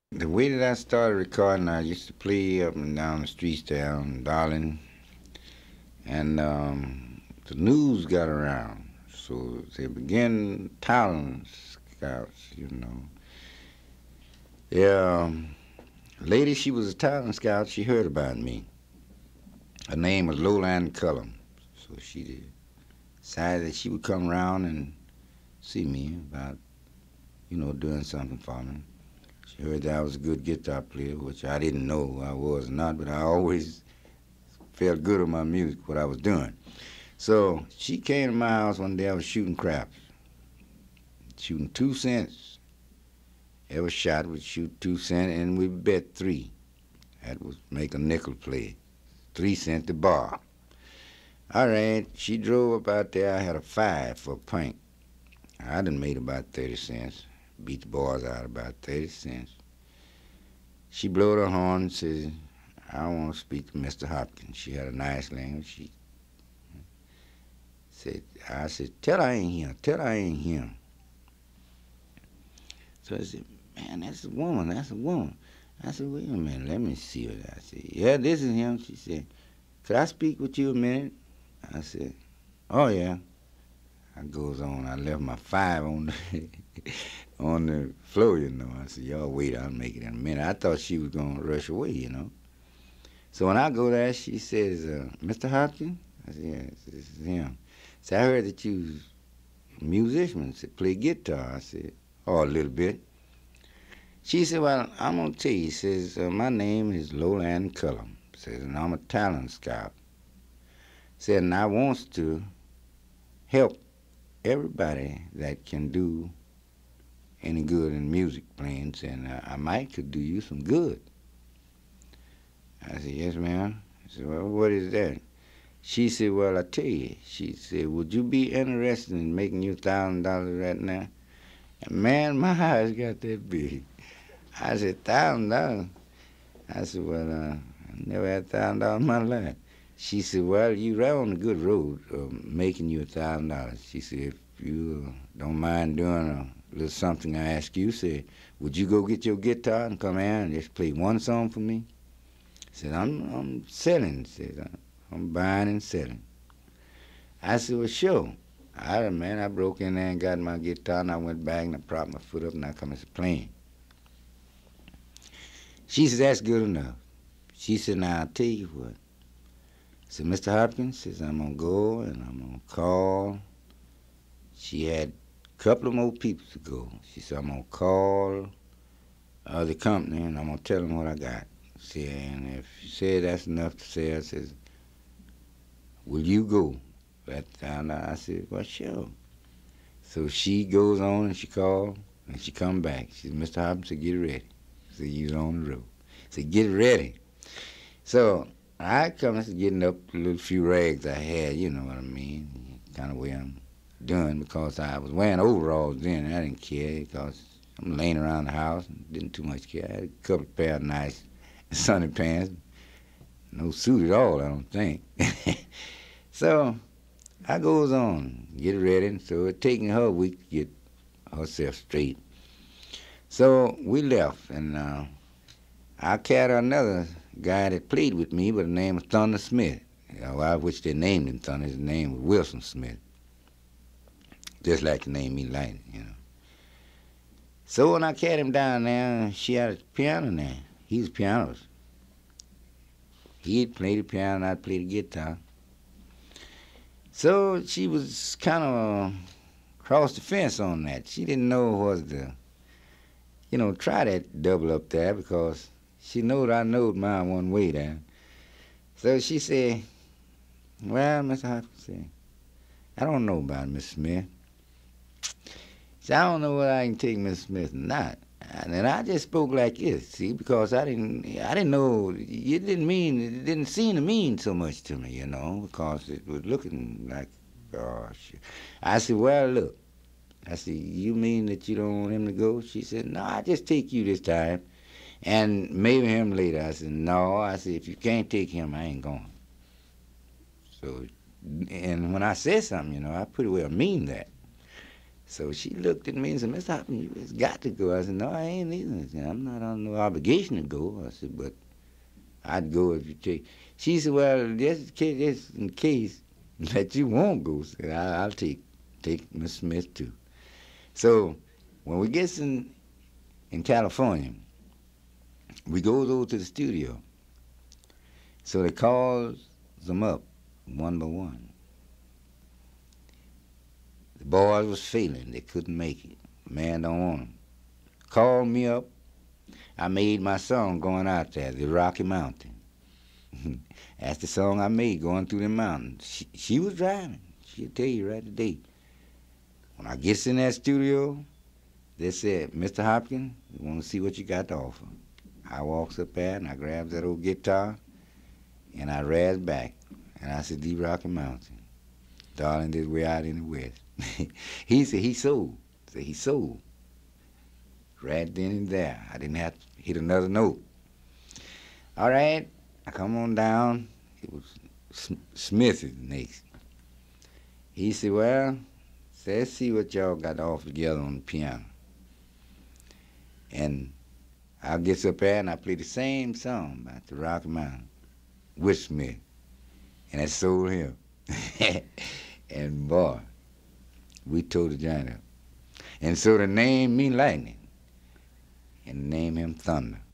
The way that I started recording, I used to play up and down the streets down Darling, and the news got around. So they began talent scouts, you know. Yeah, lady, she was a talent scout. She heard about me. Her name was Lowland Cullum. So she decided that she would come around and see me about, doing something for me. She heard that I was a good guitar player, which I didn't know I was not, but I always felt good on my music, what I was doing. So she came to my house one day. I was shooting craps, shooting 2 cents. Every shot would shoot 2 cents, and we bet three. That was make a nickel play. 3 cents to bar. All right, she drove up out there. I had a five for a pint. I done made about 30 cents. Beat the boys out about 30 cents. She blowed her horn and says, I want to speak to Mr. Hopkins. She had a nice language. I said, tell her I ain't here. Tell her I ain't here. So I said, man, that's a woman. That's a woman. I said, wait a minute. Let me see what I said. Yeah, this is him. She said, could I speak with you a minute? I said, oh, yeah. I goes on. I left my five on the, on the floor, you know. I said, y'all wait. I'll make it in a minute. I thought she was going to rush away, you know. So when I go there, she says, Mr. Hopkins? I said, yes, this is him. So I heard that you was a musician. Said, play guitar. I said, oh, a little bit. She said, well, I'm going to tell you. She says, my name is Lowland Cullum. Says, and I'm a talent scout. Said, and I wants to help everybody that can do any good in music playing. And I might could do you some good. I said, yes, ma'am. I said, well, what is that? She said, well, I tell you. She said, would you be interested in making you $1,000 right now? And man, my eyes got that big. I said, $1,000? I said, well, I never had $1,000 in my life. She said, well, you right on the good road of making you $1,000. She said, if you don't mind doing a little something I ask you, said, would you go get your guitar and come here and just play one song for me? I said, I'm selling. Said, I'm buying and selling. I said, well, sure. I broke in there and got my guitar, and I went back and I propped my foot up and I come and playing. She said, that's good enough. She said, now I'll tell you what. I said, Mr. Hopkins, says, I'm going to go and I'm going to call. She had a couple of more people to go. She said, I'm going to call the company and I'm going to tell them what I got. See, and if she said that's enough to say, I says, will you go? That time I said, well, sure. So she goes on and she called and she come back. She said, Mr. Hopkins said, get ready. She said, you're on the road. I said, get ready. So I come getting up a little few rags I had, you know what I mean, kind of way I'm doing because I was wearing overalls then and I didn't care because I'm laying around the house and didn't too much care. I had a couple of pair of nice sunny pants, no suit at all, I don't think. So I goes on, get ready. So it taking her a week to get herself straight. So we left, and I carried another guy that played with me by the name of Thunder Smith. Which they named him Thunder. His name was Wilson Smith. Just like the name me like, you know. So when I carried him down there, she had a piano there. He's a pianist. He'd play the piano, and I'd play the guitar. So she was kind of across the fence on that. She didn't know was to, try that double up there because she knowed I knowed mine one way there. So she said, well, Mr. Hopkins said, I don't know about Miss Smith. See, I don't know whether I can take Miss Smith or not. And I just spoke like this, see, because I didn't know, it didn't seem to mean so much to me, because it was looking like, gosh. I said, well, look. I said, you mean that you don't want him to go? She said, no, I just take you this time, and maybe him later. I said, no. I said, if you can't take him, I ain't going. So, and when I said something, I pretty well mean that. So she looked at me and said, Mr. Hopkins, you just got to go. I said, no, I ain't either. I said, I'm not on no obligation to go. I said, but I'd go if you take. She said, well, just in case that you won't go, said, I'll take Miss Smith too. So when we get in California, we goes over to the studio. So they calls them up one by one. The boys was failing. They couldn't make it. Man don't want 'em. Called me up. I made my song going out there, the Rocky Mountain. That's the song I made going through the mountains. She was driving. She'll tell you right today. When I gets in that studio, they said, Mr. Hopkins, we want to see what you got to offer. I walks up there and I grabs that old guitar and I razz back. And I said, the Rocky Mountain. Darling, this way out in the West. He said he sold. Said he sold. Right then and there. I didn't have to hit another note. All right, I come on down. It was Smith is next. He said, well, let's see what y'all got to offer together on the piano. And I gets up there and I play the same song about the Rocky Mountain with Smith. And I sold him. And boy, we tore the joint up. And so the name mean lightning. And the name him Thunder.